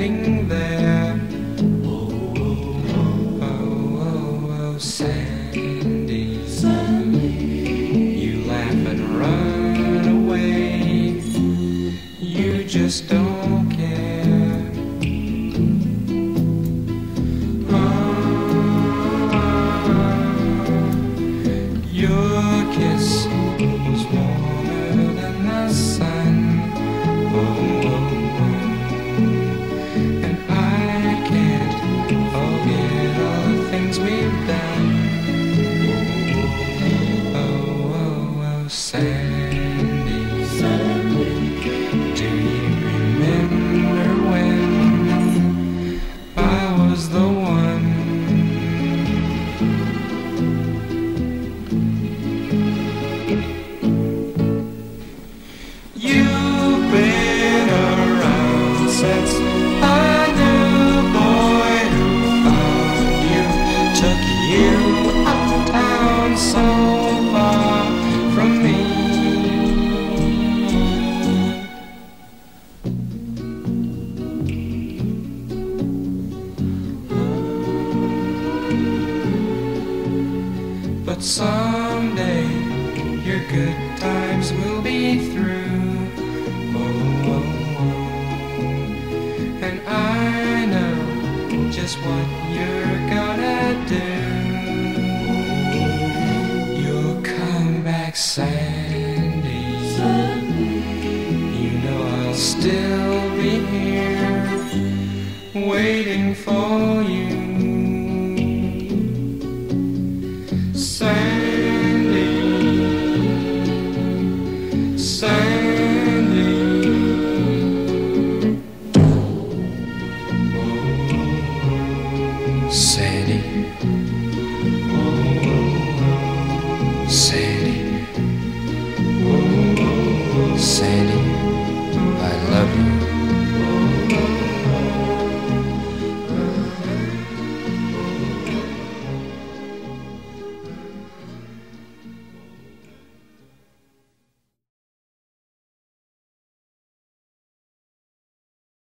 standing there. Oh, Sandy, you laugh and run away. You just don't care. Your kiss was warmer than the sun. And I can't forget all the things we've done. Sandy, do you remember when I was the one? You've been around since a new boy who found you, took you uptown so far from me. But someday your good times will be through. And I know just what you're gonna do. You'll come back, Sandy. You know I'll still be here waiting for you. Sandy, Sandy, Sandy.